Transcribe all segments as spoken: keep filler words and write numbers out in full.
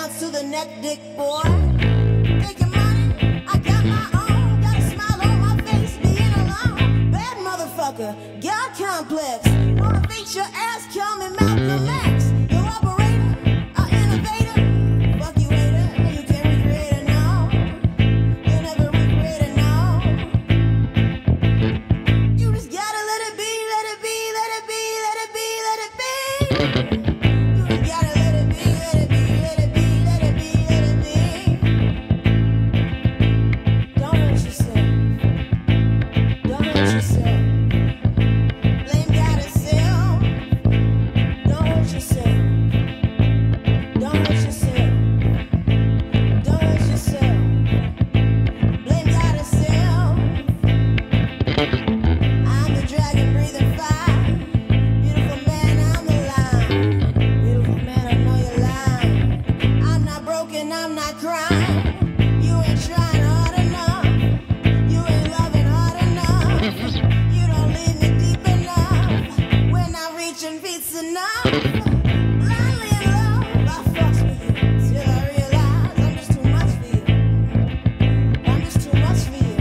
down to the neck, dick boy. Making money, I got my own. Got a smile on my face, being alone. Bad motherfucker, God complex. Motivate your ass, call me Malcolm X. You operator, a innovator. Fuck you, hater, you can't recreate it now. You'll never recreate it now. You just gotta let it be, let it be, let it be, let it be, let it be. You just gotta let it be, let it be, let it be, let it be, let it be. Don't hurt yourself. Don't hurt yourself. Blame God itself. Don't hurt yourself. Don't hurt yourself. Don't hurt yourself. Blame God itself. I'm the dragon breathing fire. Beautiful man, I'm the lion. Beautiful man, I know you're lying. I'm not broken, I'm not crying. You ain't trying hard enough. You ain't loving hard enough. You don't leave me deep enough. When I'm reaching beats enough. Blindly in love, I fucks with you. Till I realize I'm just too much for you. I'm just too much for you.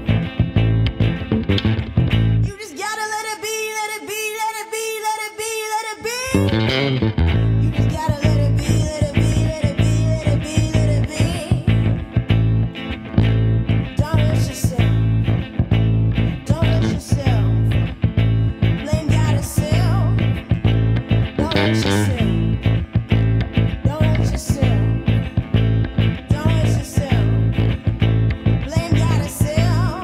You just gotta let it be, let it be, let it be, let it be, let it be. You just gotta let it be, let it be, let it be, let it be, let it be. Don't hurt yourself. Don't hurt yourself. Blame God itself. Don't hurt yourself. Don't hurt yourself. Don't hurt yourself. Blame God itself.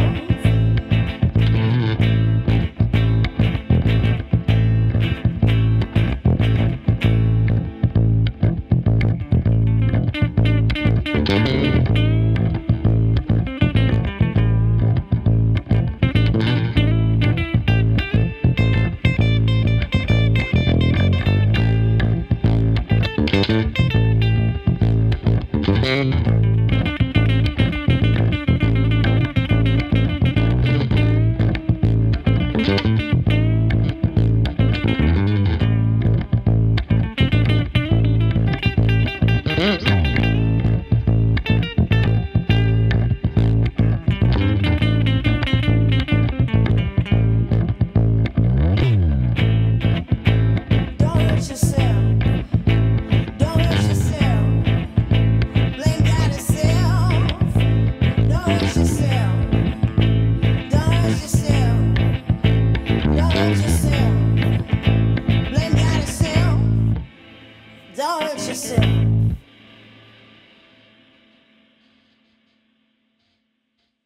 Don't hurt yourself. Don't hurt yourself. Blame God itself. Don't hurt yourself. Don't hurt yourself. Don't hurt yourself. Blame God itself. Don't hurt yourself.